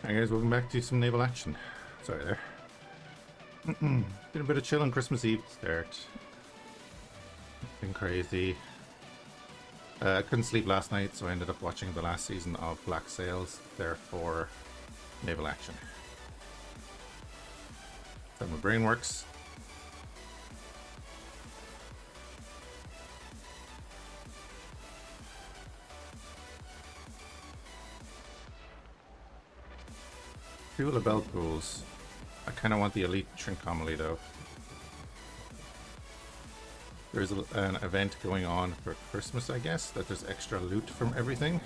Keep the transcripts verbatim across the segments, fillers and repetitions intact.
Hi guys, welcome back to some naval action. Sorry there. Been a bit of chill on Christmas Eve start. Been crazy. Uh, I couldn't sleep last night, so I ended up watching the last season of Black Sails, therefore naval action. That's how my brain works. Two Labelle pools. I kind of want the Elite Trincomalee though. There's a, an event going on for Christmas, I guess, that there's extra loot from everything.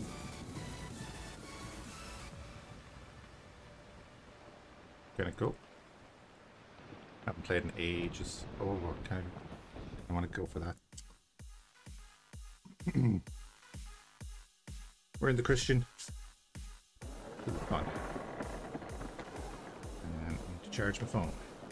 Kinda cool. Haven't played in ages. Oh, okay. I want to go for that. We're in the Christian. This is fun. And I need to charge my phone.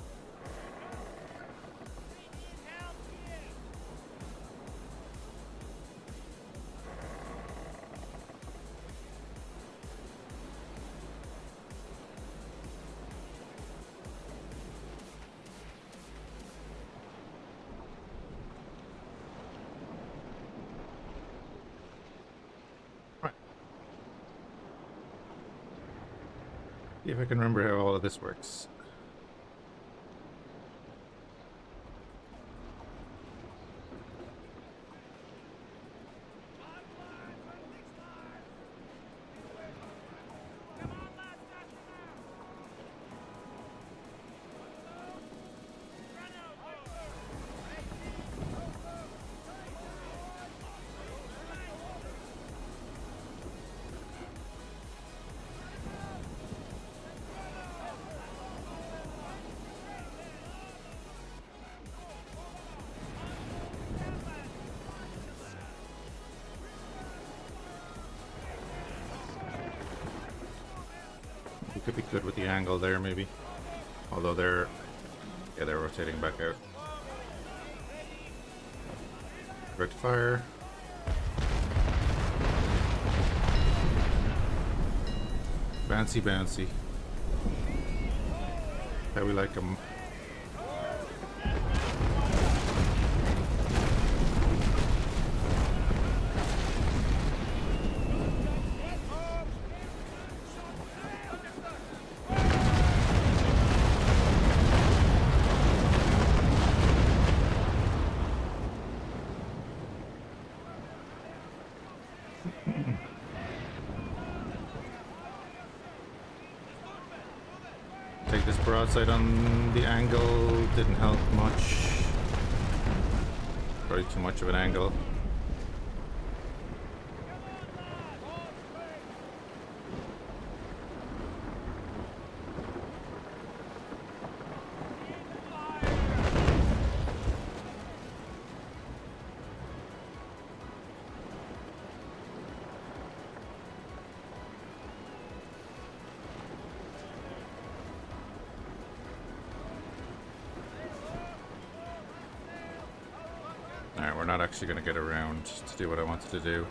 See if I can remember how all of this works. Could be good with the angle there, maybe. Although they're, yeah, they're rotating back out. Direct fire. Bouncy, bouncy. How we like them. Take this broadside on the angle, didn't help much. Probably too much of an angle. Alright, we're not actually going to get around to do what I wanted to do.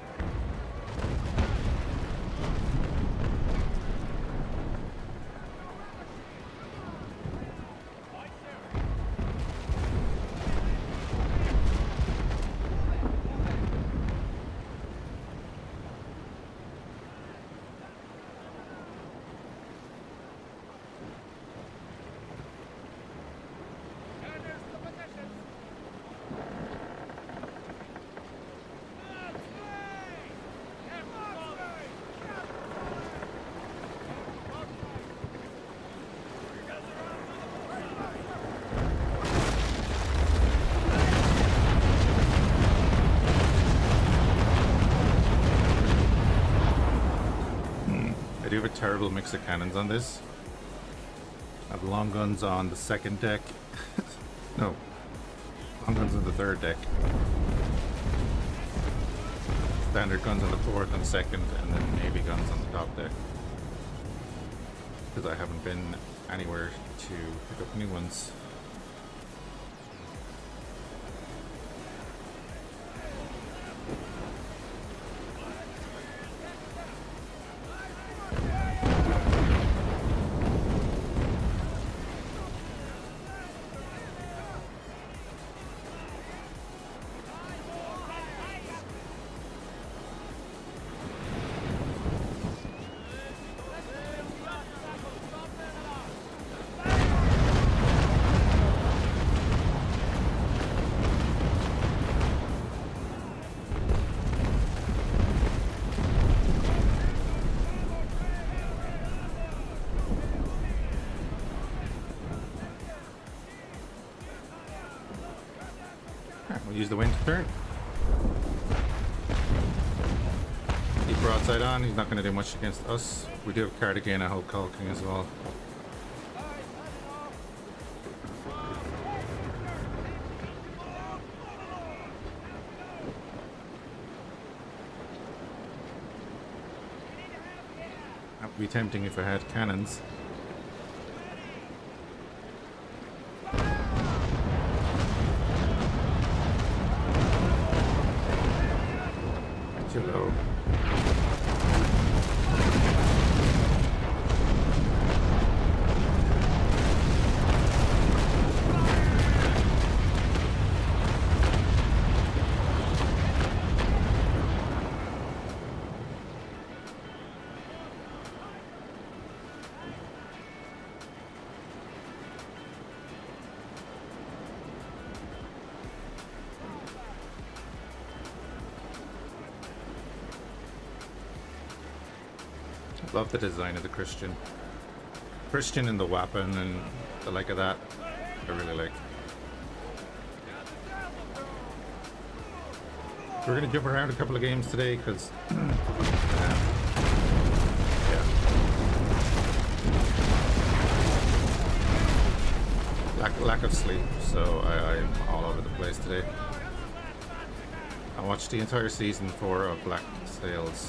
I do have a terrible mix of cannons on this. I have long guns on the second deck. No, long guns on the third deck. Standard guns on the fourth and second, and then Navy guns on the top deck. Because I haven't been anywhere to pick up new ones. use the wind to turn. Keep broadside on. He's not going to do much against us. We do have Cartagena Hulk hulking as well. That would be tempting if I had cannons. Too low. Love the design of the Christian. Christian and the weapon and the like of that. I really like. We're going to jump around a couple of games today because um, yeah. Lack, lack of sleep, so I, I'm all over the place today. I watched the entire season four of Black Sails.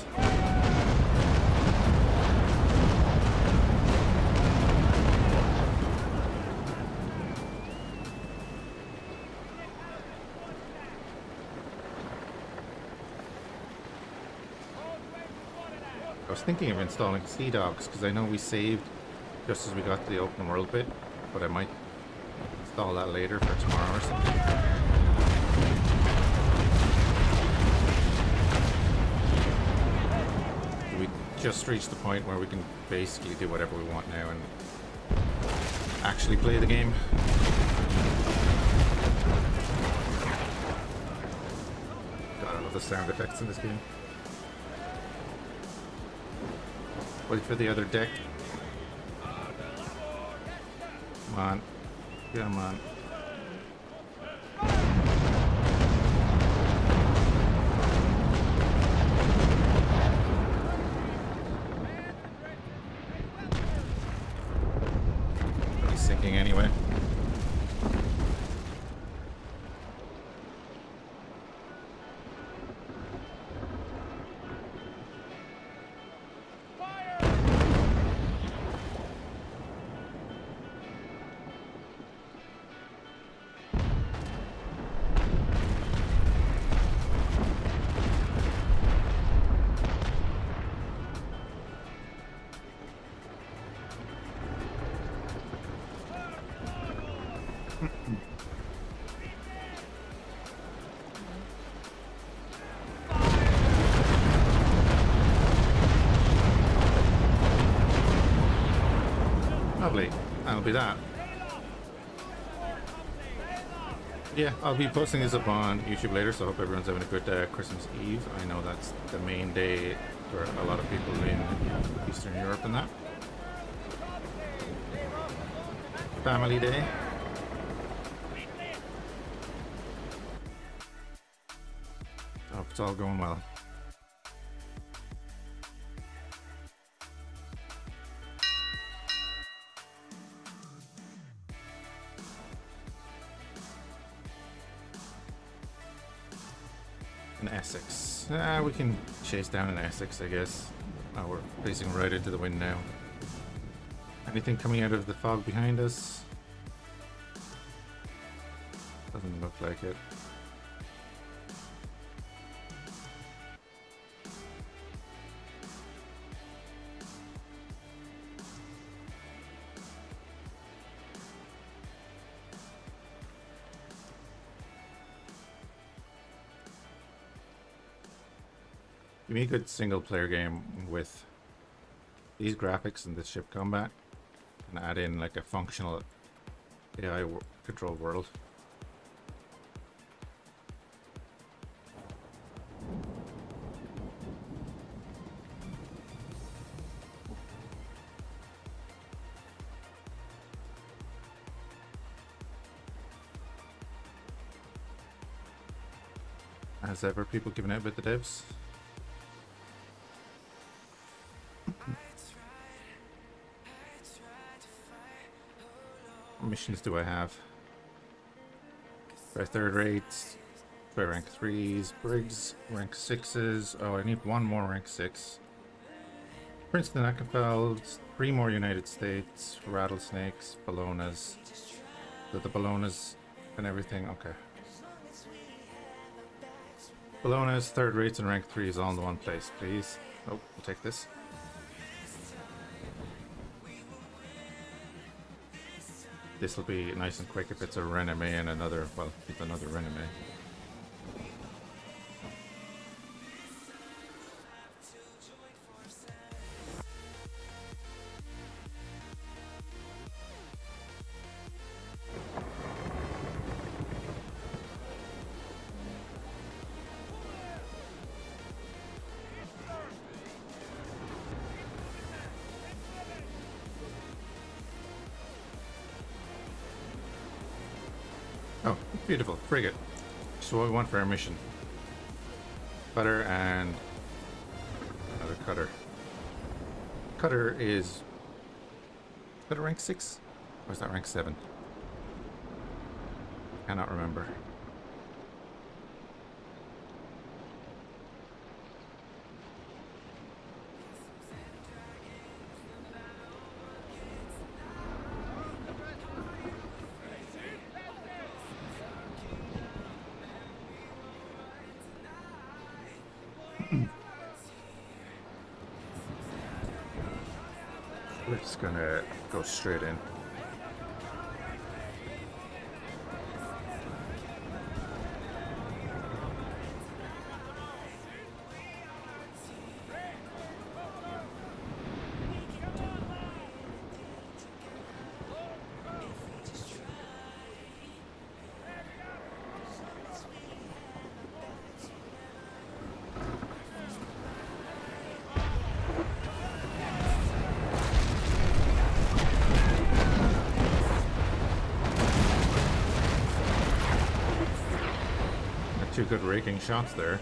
I was thinking of installing Sea Dogs because I know we saved just as we got to the open world bit, but I might install that later for tomorrow or something. We just reached the point where we can basically do whatever we want now and actually play the game. God, I love the sound effects in this game. Wait for the other deck. Come on. Come on. He's sinking anyway. Lovely. That'll be that. Yeah, I'll be posting this up on YouTube later, so I hope everyone's having a good uh, Christmas Eve. I know that's the main day for a lot of people in Eastern Europe and that. Family day. I hope it's all going well. An Essex. Ah, we can chase down an Essex, I guess. Oh, we're facing right into the wind now. Anything coming out of the fog behind us? Doesn't look like it. Give me a good single player game with these graphics and the ship combat and add in like a functional A I controlled world. As ever, people giving out about the devs. What missions do I have? Try third rates, try rank threes, Briggs, rank sixes. Oh, I need one more rank six. Princeton Ackenfelds, three more United States, Rattlesnakes, Bolognas. So the Bolognas and everything, okay. Bolognas, third rates, and rank threes all in the one place, please. Oh, we'll take this. This will be nice and quick if it's a Renommée and another, well, it's another Renommée. Oh, beautiful. Frigate. So what we want for our mission. Cutter and another cutter. Cutter is... Cutter rank six? Or is that rank seven? Cannot remember. We're just gonna go straight in. Two good raking shots there.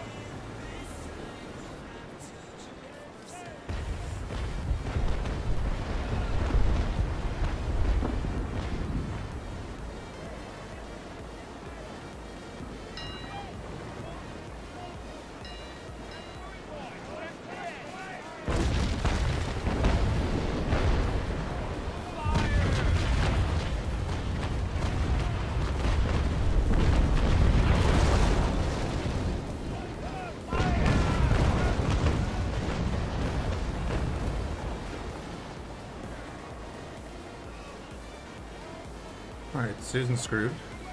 Alright, Susan screwed.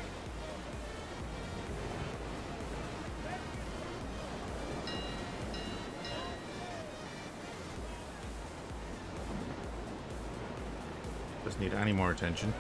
Just need any more attention.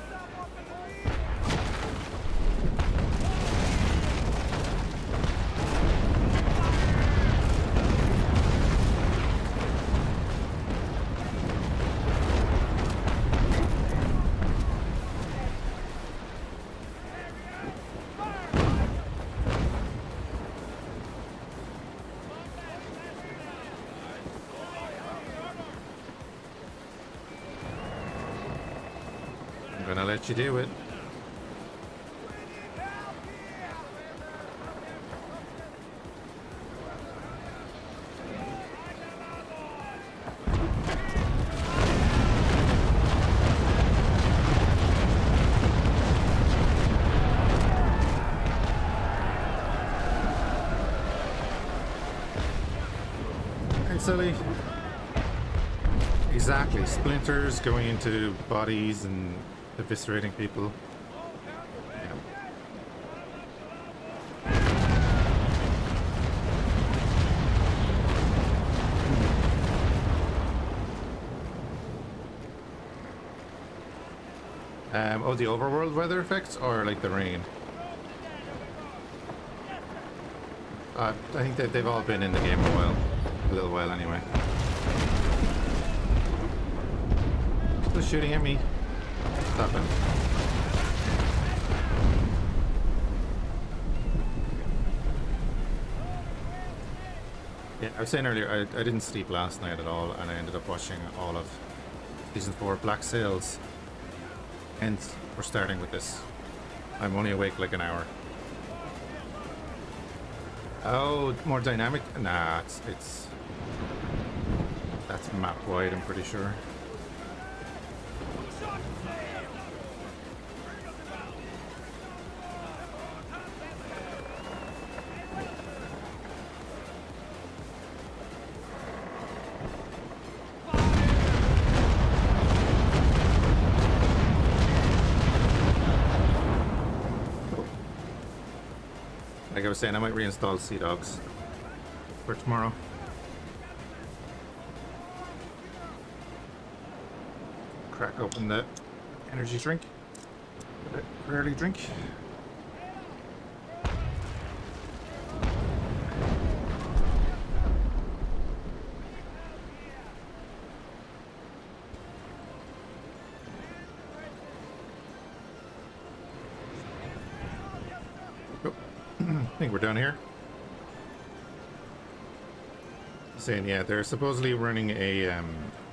I'm gonna let you do it. Hey, silly. Exactly, splinters going into bodies and eviscerating people. Um, oh, the overworld weather effects or like the rain? Uh, I think that they've all been in the game a while, a little while anyway. Still shooting at me. Stop it. Yeah, I was saying earlier, I, I didn't sleep last night at all, and I ended up watching all of season four Black Sails. Hence, we're starting with this. I'm only awake like an hour. Oh, more dynamic? Nah, it's, it's that's map wide, I'm pretty sure. Like I was saying, I might reinstall Sea Dogs for tomorrow. Crack open the energy drink. Rarely drink. I think we're down here. Saying, yeah, they're supposedly running a um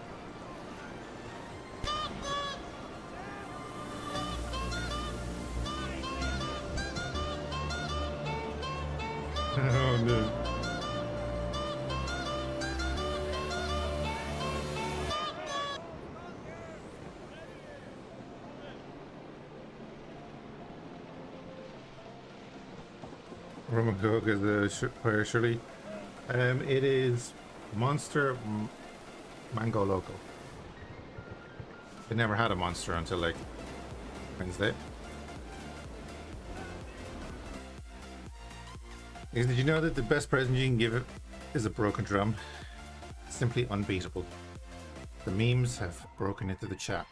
oh no. Rum and Coke is the sh fire surely. Um, it is Monster M Mango Loco. They never had a Monster until like Wednesday. Did you know that the best present you can give it is a broken drum? Simply unbeatable. The memes have broken into the chat.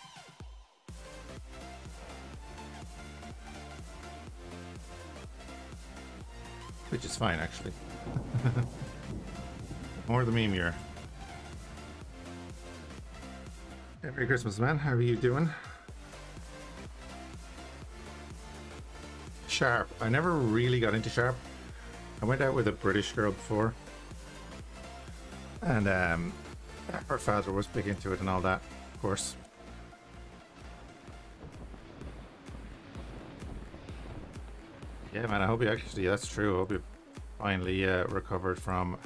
Which is fine, actually. More the meme-ier. Merry Christmas, man. How are you doing? Sharp. I never really got into Sharp. I went out with a British girl before. And um, her father was big into it and all that, of course. Yeah, man, I hope you actually, that's true. I hope you finally uh, recovered from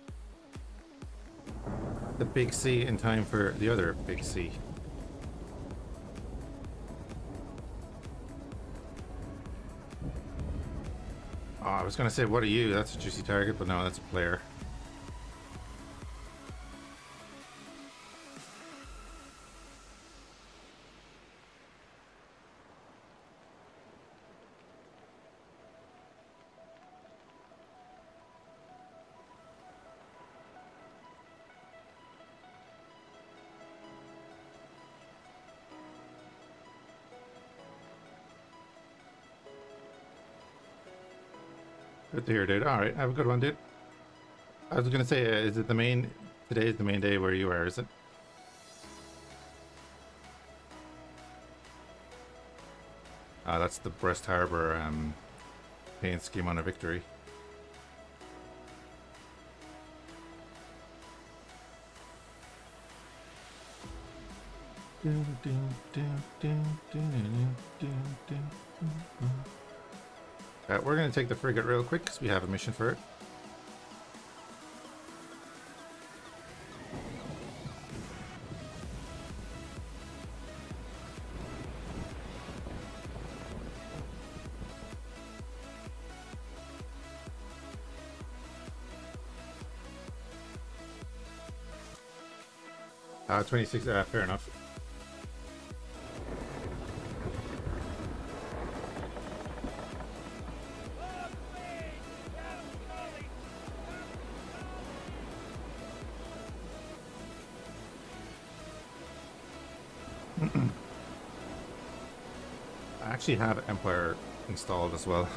the big C in time for the other big C. Oh, I was going to say, what are you? That's a juicy target, but no, that's a player. Good to hear, dude. All right, have a good one, dude. I was gonna say, uh, is it the main? Today is the main day where you are, is it? Ah, that's the Brest Harbor um, paint scheme on a victory. Uh, we're going to take the frigate real quick because we have a mission for it. Uh, twenty-six, uh, fair enough. I actually have Empire installed as well.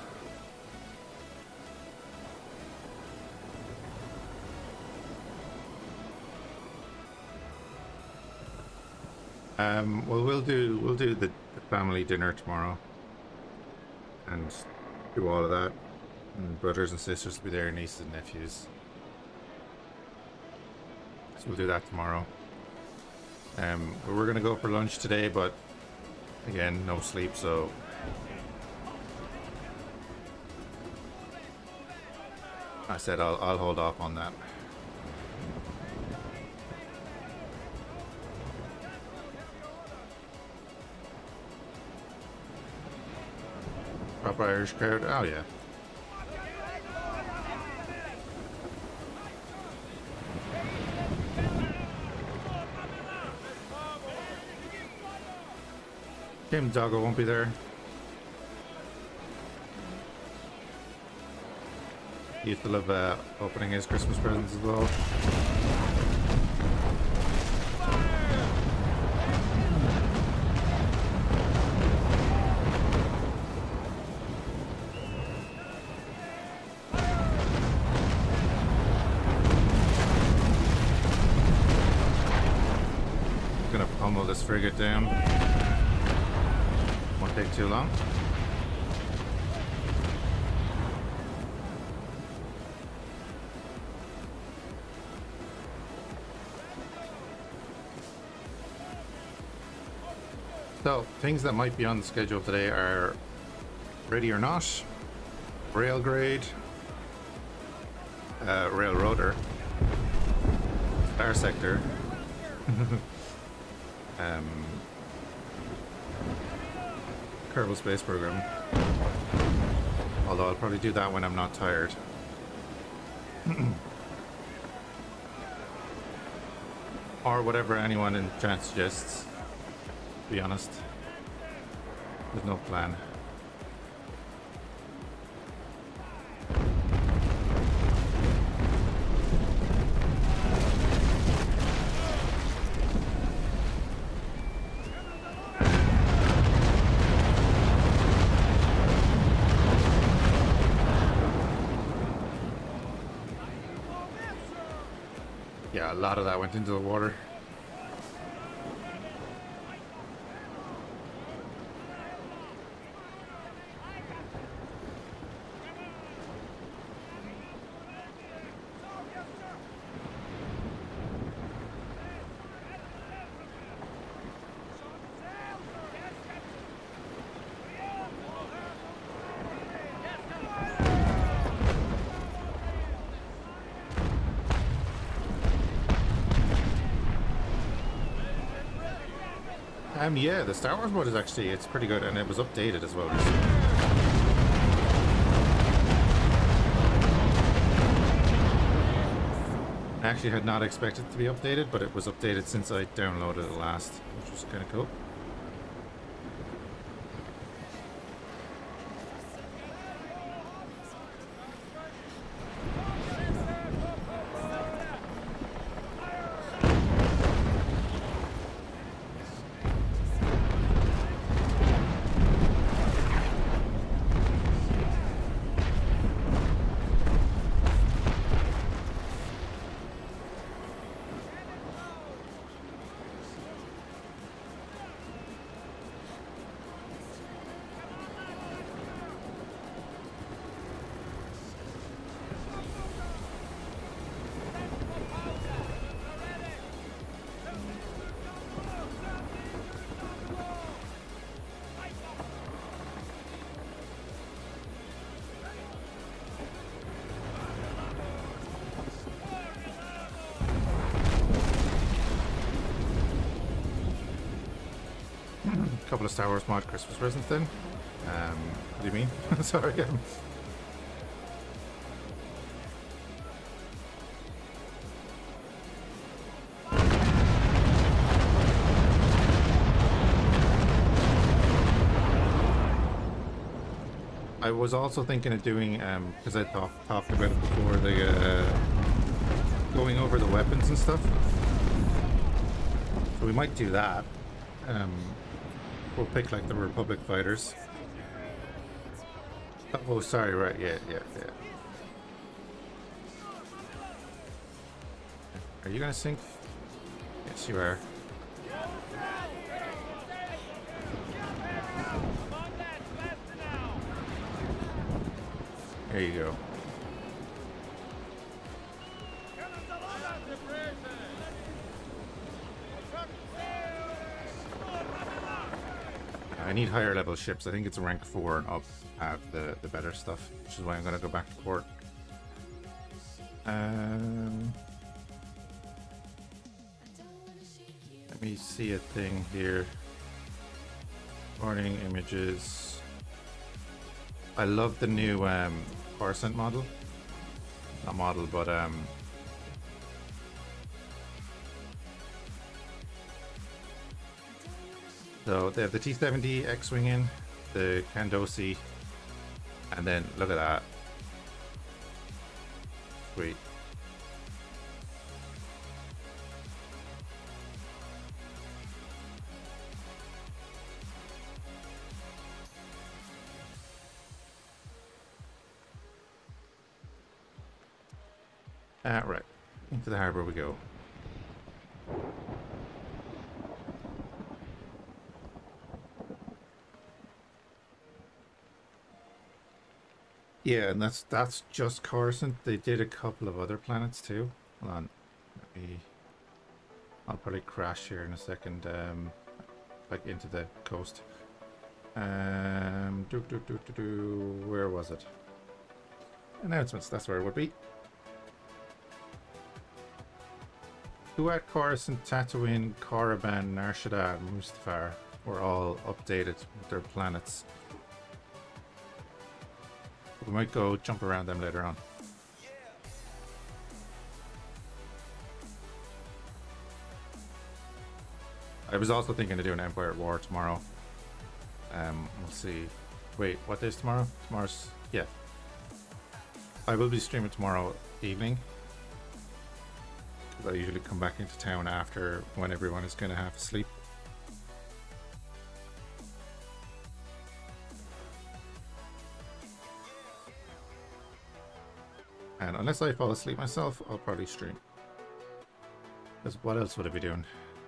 Um, well, we'll do we'll do the, the family dinner tomorrow, and do all of that. And brothers and sisters will be there, nieces and nephews. So we'll do that tomorrow. Um, we were gonna go for lunch today, but again, no sleep, so I said I'll, I'll hold off on that. Proper Irish crowd. Oh yeah. Kim Doggo won't be there. He used to love uh, opening his Christmas presents as well. Gonna pummel this frigate down. Won't take too long. So, things that might be on the schedule today are Ready or Not, Railgrade, uh, Railroader, Star Sector, um, Kerbal Space Program. Although I'll probably do that when I'm not tired. Or whatever anyone in chat suggests. To be honest, there's no plan. Yeah, a lot of that went into the water. Um, yeah, the Star Wars mode is actually, it's pretty good, and it was updated as well. I actually had not expected it to be updated, but it was updated since I downloaded it last, which was kind of cool. Couple of Star Wars mod Christmas presents then. Um, what do you mean? Sorry. Um, I was also thinking of doing, um, because I talk, talked about it before, the uh, going over the weapons and stuff. So we might do that. Um, We'll pick like the Republic fighters. Oh, sorry, right, yeah, yeah, yeah. Are you gonna sink? Yes, you are. There you go. I need higher level ships. I think it's rank four and up have the, the better stuff, which is why I'm going to go back to port. Um, let me see a thing here. Morning images. I love the new um, Coruscant model. Not model, but um, so they have the T seventy X-Wing in, the Kandosi, and then look at that. Sweet. Ah, right. Into the harbor we go. Yeah, and that's that's just Coruscant. They did a couple of other planets too. Hold on. Let me... I'll probably crash here in a second. Um, like into the coast. Um, do, do, do, do, do. Where was it? Announcements. That's where it would be. Duat, Coruscant, Tatooine, Korriban, Nar Shaddaa, and Mustafar were all updated with their planets. We might go jump around them later on. I was also thinking of doing Empire at War tomorrow. Um, we'll see. Wait, what day is tomorrow? Tomorrow's... yeah. I will be streaming tomorrow evening. I usually come back into town after when everyone is going to have sleep. And unless I fall asleep myself, I'll probably stream. Because what else would I be doing?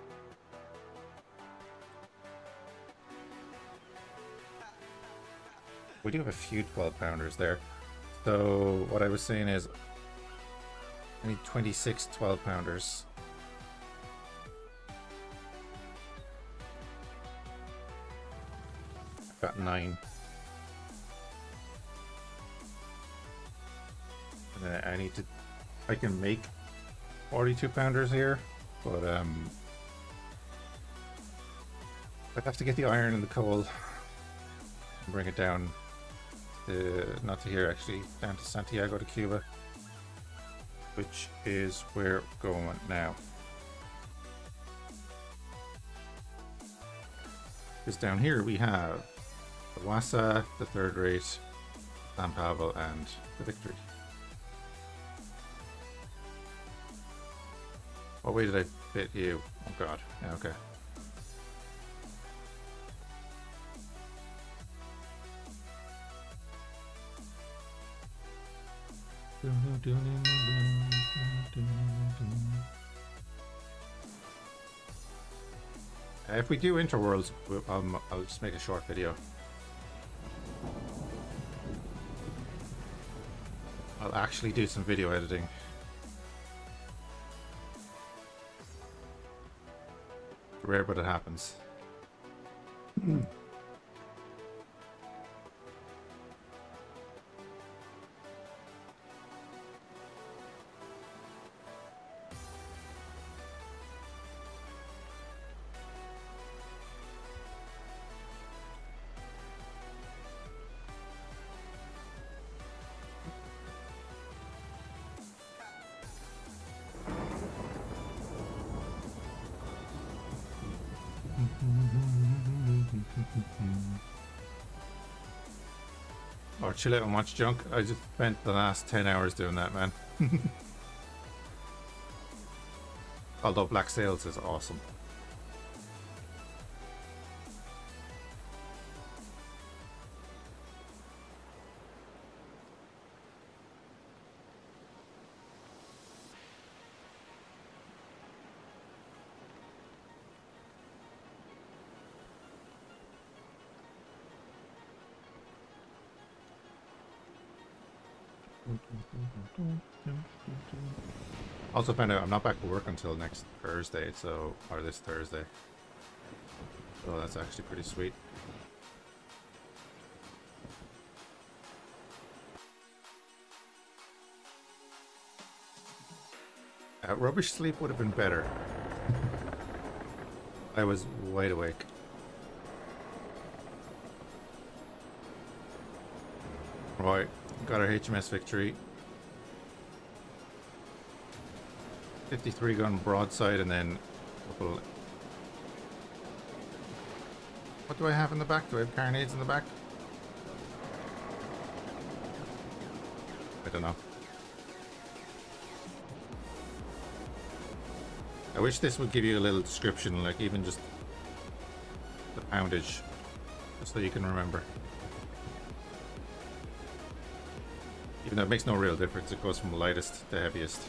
We do have a few twelve pounders there. So what I was saying is I need twenty-six twelve pounders. I've got nine. And then I need to... I can make forty-two pounders here, but um... I have to get the iron and the coal and bring it down to... not to here actually, down to Santiago de Cuba, which is where we're going now. Because down here we have the Wassa, the Third Rate, San Pavel, and the Victory. What way did I fit you? Oh god, yeah, okay. Uh, if we do Interworlds, um, I'll just make a short video. I'll actually do some video editing. Rare, but it happens. Or chill out and watch junk. I just spent the last ten hours doing that, man. Although Black Sails is awesome. Also found out I'm not back to work until next Thursday, so, or this Thursday. So that's actually pretty sweet. Uh, rubbish sleep would have been better. I was wide awake. Right, got our H M S victory. fifty-three gun broadside and then a couple... What do I have in the back? Do I have carronades in the back? I don't know. I wish this would give you a little description, like even just the poundage, just so you can remember. Even though it makes no real difference, it goes from lightest to heaviest.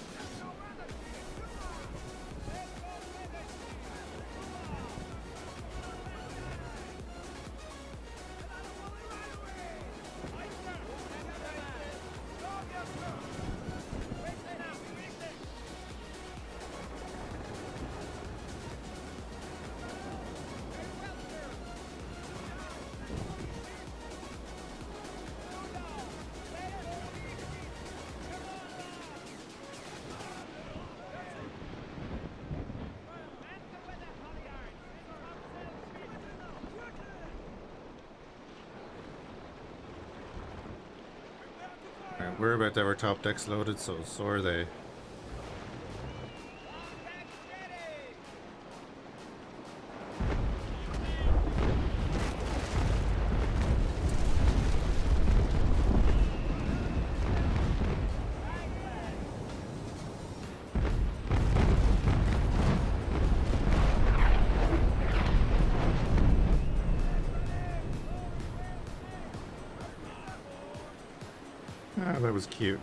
We're about to have our top decks loaded, so so are they. Ah, that was cute.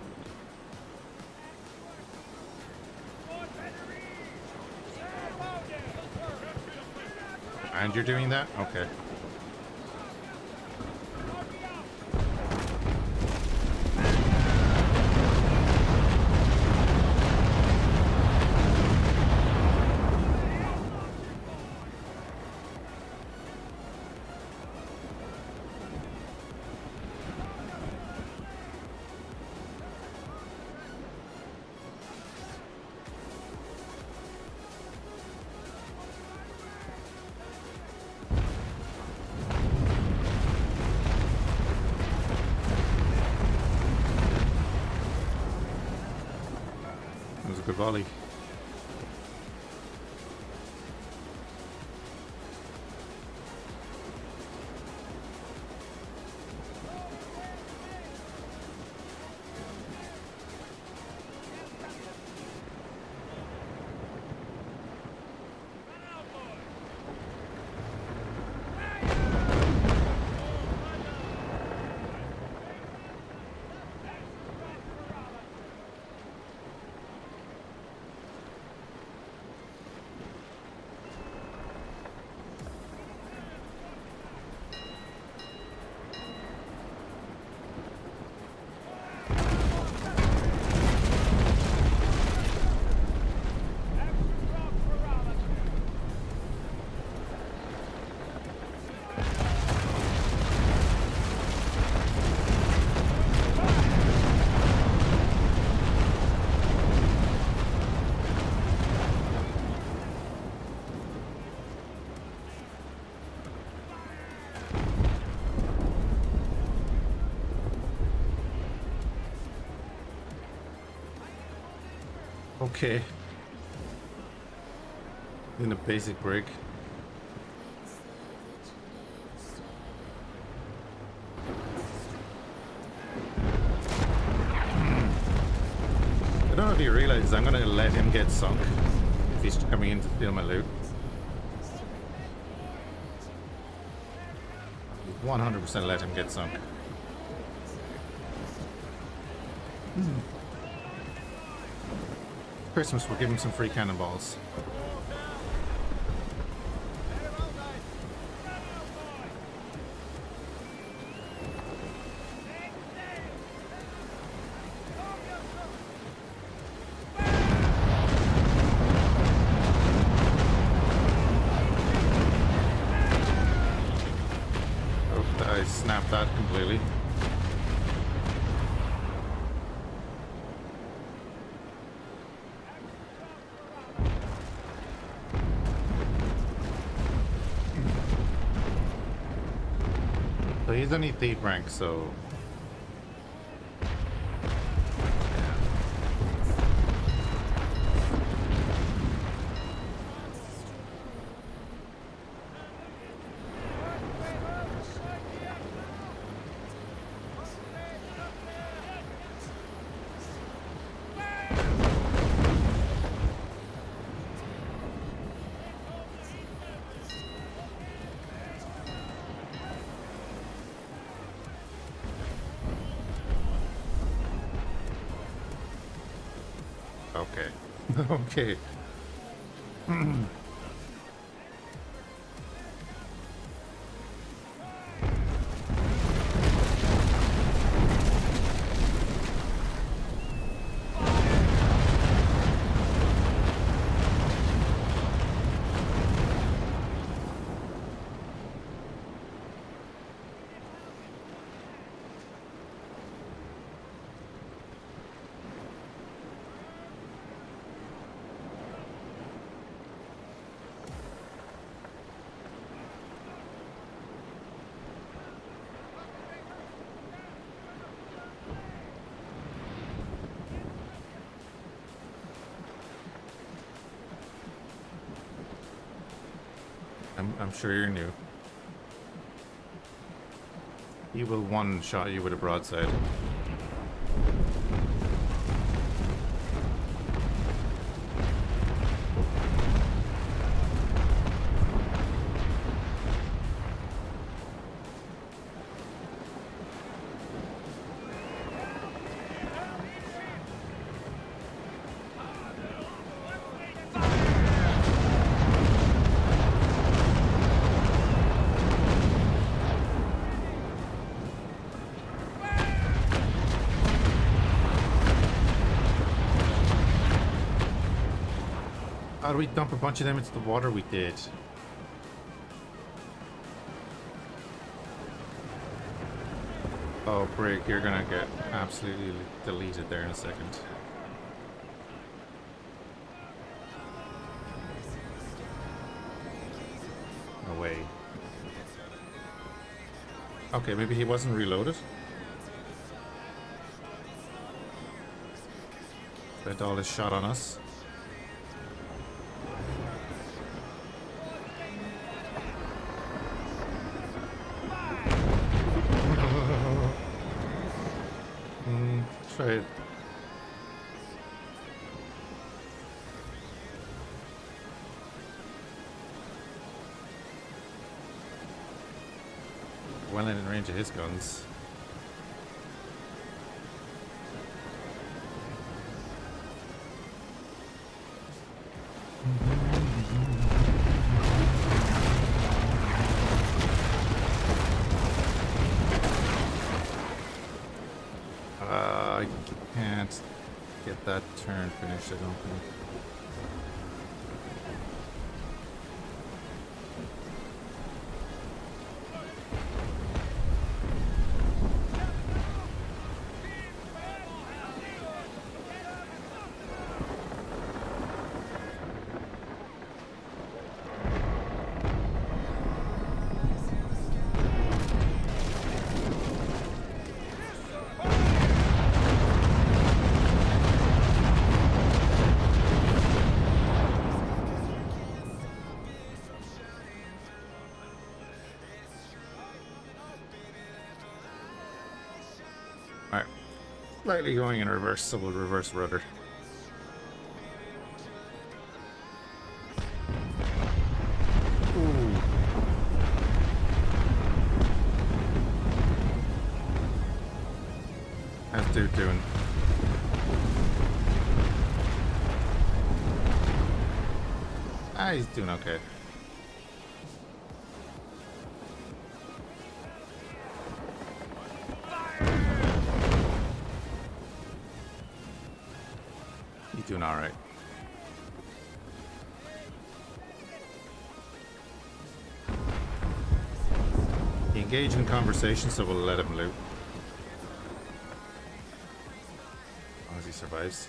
And you're doing that? Okay. Good volley. Okay. In a basic break. I don't know if you realize I'm gonna let him get sunk if he's coming in to steal my loot. one hundred percent let him get sunk. Hmm. Christmas, we'll give him some free cannonballs. Oh, I snapped that completely. he's only thief rank, so... Okay. Okay. I'm, I'm sure you're new. He will one-shot you with a broadside. How do we dump a bunch of them into the water? We did. Oh, Brig, you're gonna get absolutely deleted there in a second. No way. Okay, maybe he wasn't reloaded. Spent all his shot on us. Right. Well in range of his guns. That turn finished, I don't think. Slightly going in reverse, so we'll reverse rudder. Ooh. How's dude doing? Ah, he's doing okay. Doing all right. He engaged in conversation, so we'll let him loot. As long as he survives.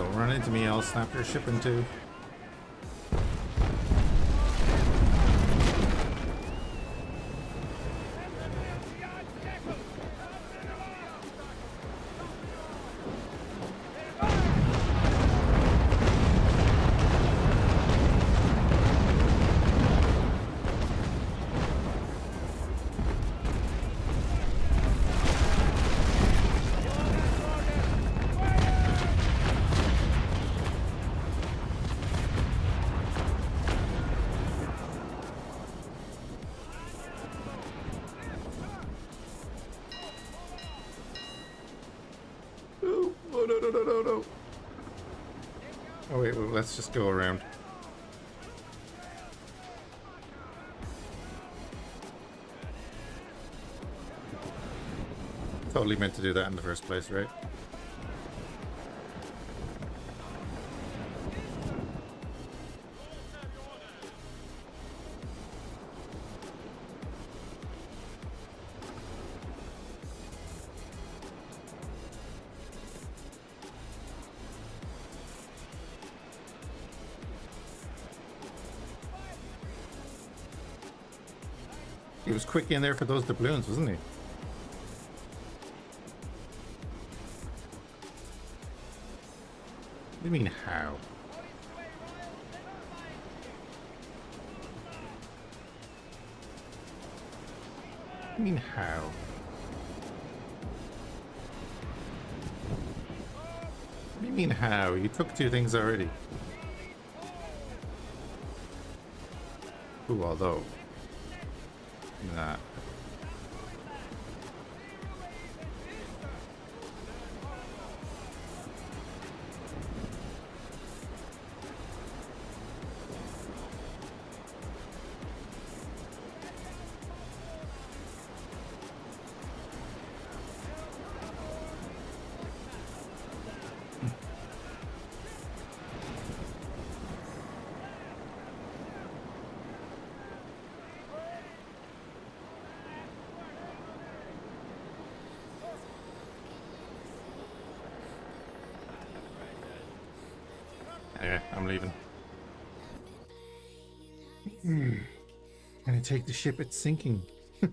Don't run into me, I'll snap your ship in two. Let's just go around. Totally meant to do that in the first place, right? He was quick in there for those doubloons, wasn't he? What do you mean, how? What do you mean, how? What do you mean, how? You took two things already. Ooh, although... Nah. Yeah, I'm leaving. Hmm. Can I take the ship? It's sinking.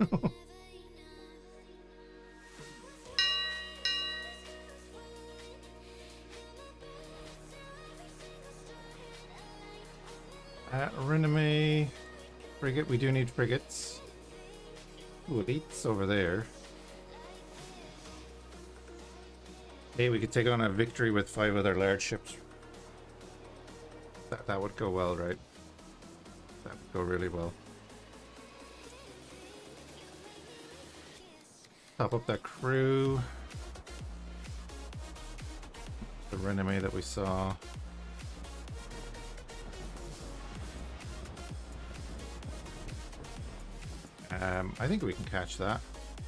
uh, Rename frigate. We do need frigates. Ooh, elites over there. Hey, we could take on a victory with five other large ships. That, that would go well, right? That would go really well. Top up that crew. The Rename that we saw. Um, I think we can catch that.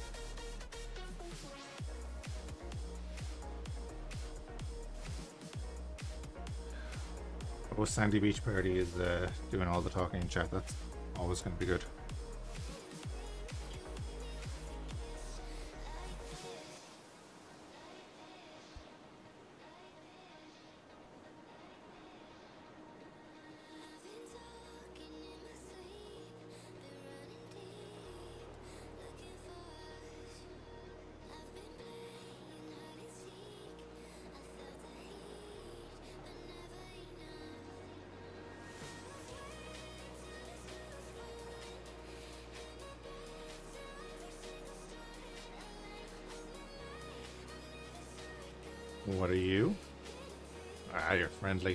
Oh, Sandy Beach Party is uh, doing all the talking in chat. That's always going to be good. What are you? Ah, you're friendly.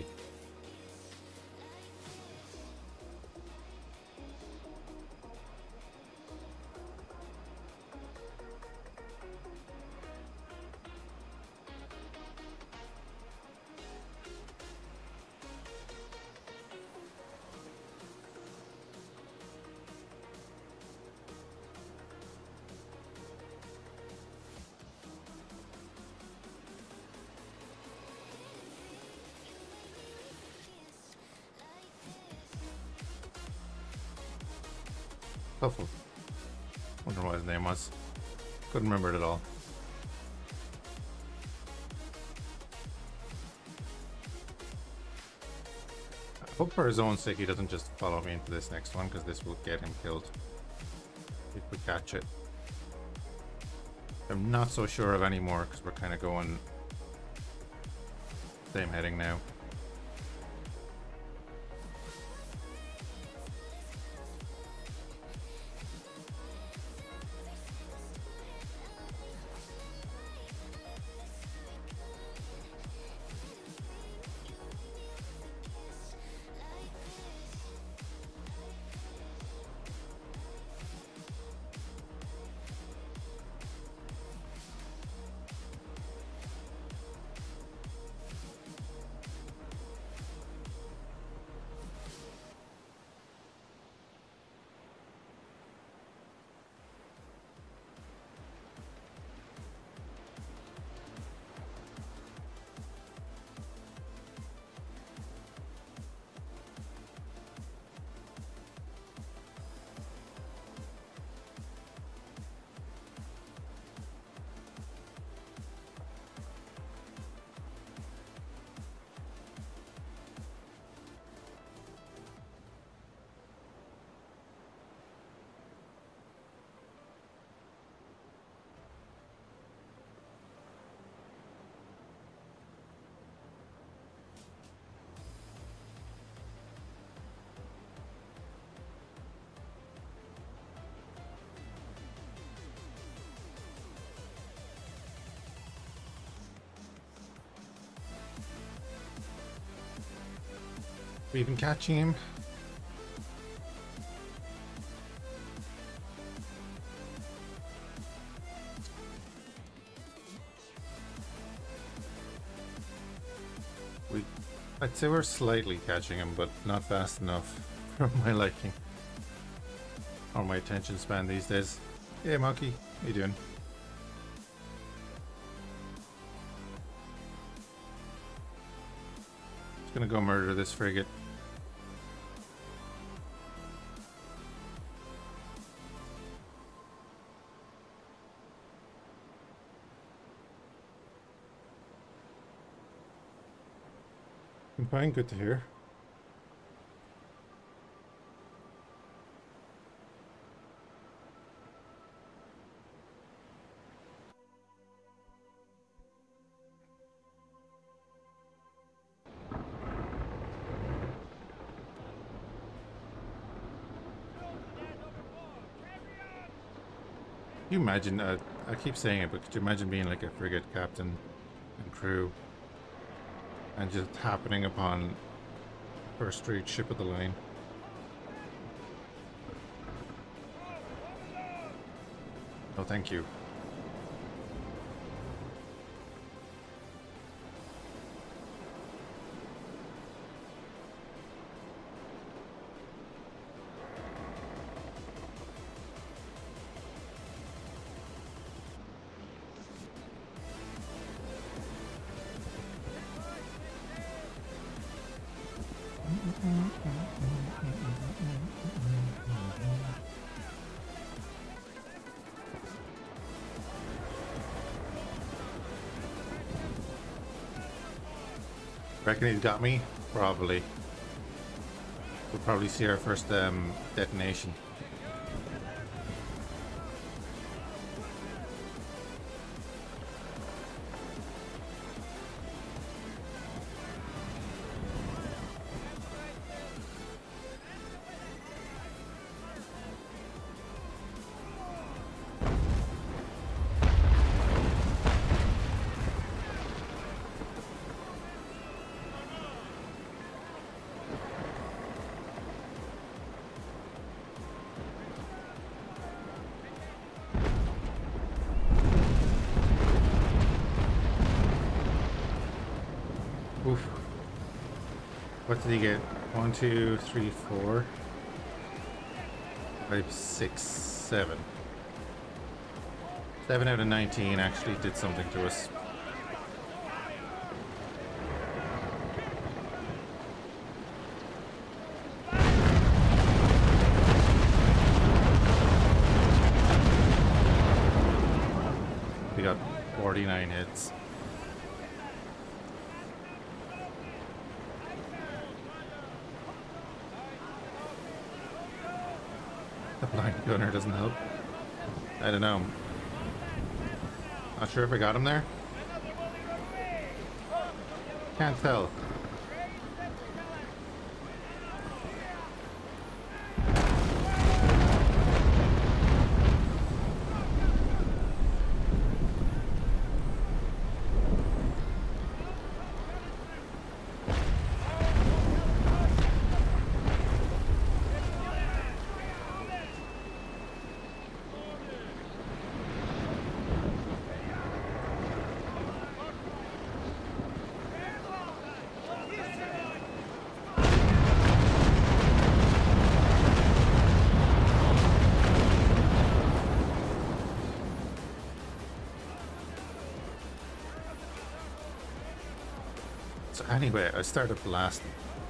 Puffle. Wonder what his name was. Couldn't remember it at all. Hope for his own sake he doesn't just follow me into this next one, because this will get him killed if we catch it. I'm not so sure of any more because we're kind of going same heading now. We've been catching him. We, I'd say we're slightly catching him, but not fast enough for my liking. Or my attention span these days. Hey monkey, how you doing? Just gonna go murder this frigate. I'm fine, good to hear. Can you imagine, uh, I keep saying it, but could you imagine being like a frigate captain and crew and just happening upon first rate ship of the line? Oh, thank you. Reckon he's got me? Probably. We'll probably see our first um, detonation. Oof. What did he get? One, two, three, four, five, six, seven. Seven out of nineteen actually did something to us. We got forty-nine hits. The blind gunner doesn't help. I don't know. Not sure if I got him there. Can't tell. So anyway, I started blasting.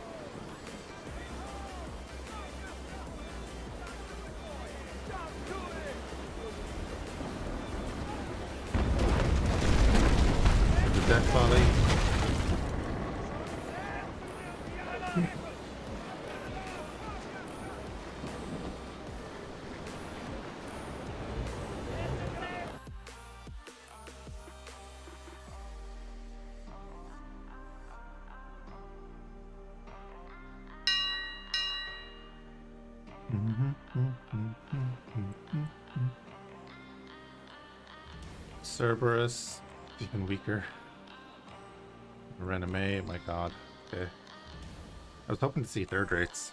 The death volley. Cerberus, even weaker. Renome, my god. Okay. I was hoping to see third rates.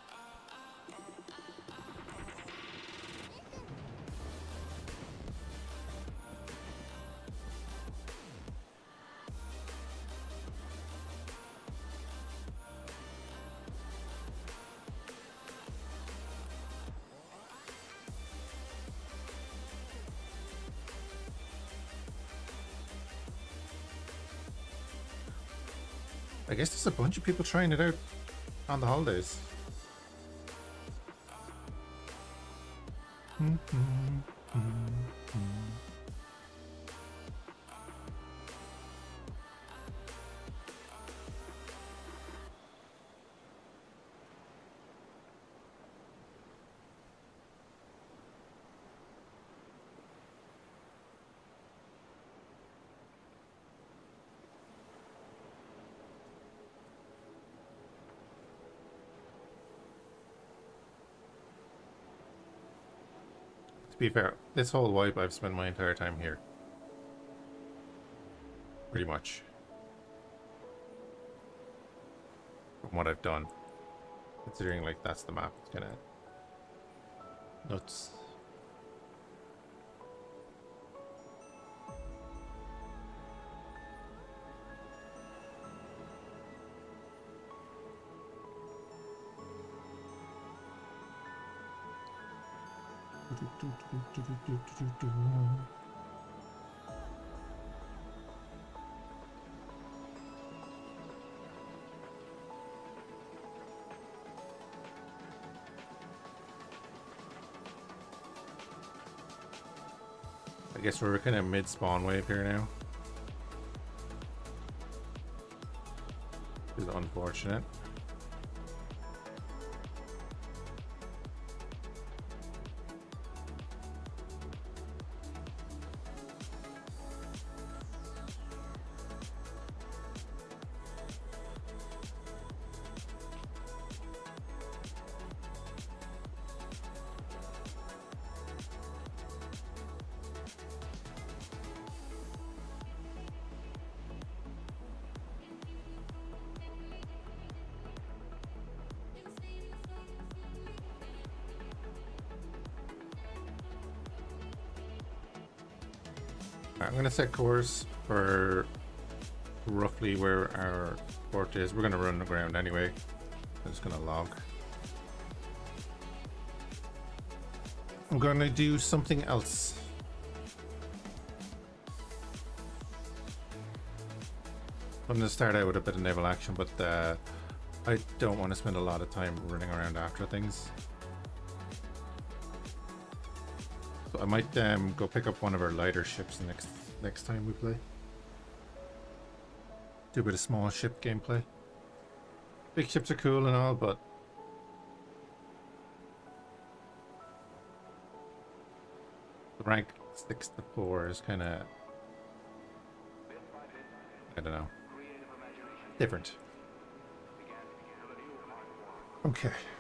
I guess there's a bunch of people trying it out on the holidays. To be fair, this whole wipe I've spent my entire time here. Pretty much. From what I've done. Considering like that's the map, it's kinda nuts. I guess we're kind of mid-spawn wave here now. This is unfortunate. I'm going to set course for roughly where our port is. We're going to run aground anyway. I'm just going to log. I'm going to do something else. I'm going to start out with a bit of naval action, but uh, I don't want to spend a lot of time running around after things. So I might um, go pick up one of our lighter ships next next time we play. Do a bit of small ship gameplay. Big ships are cool and all, but The rank six to four is kind of, I don't know, different. Okay.